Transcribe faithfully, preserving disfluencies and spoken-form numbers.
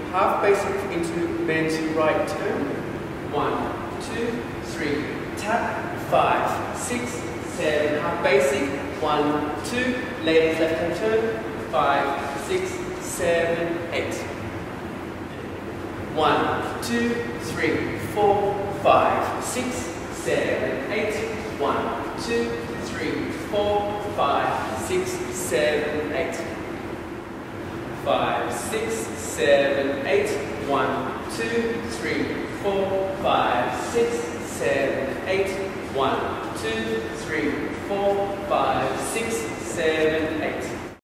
half basic into bend to right turn. One, two, three, tap, five, six, seven, half basic. One, two, ladies left hand turn. Five, six, seven, eight. One, two, three, four, five, six, seven, eight. One, two, three, four, five, six, seven, eight. Five, six, seven, eight. One, two, three, four, five, six, seven, eight. One, two, three, four, five, six, seven, eight.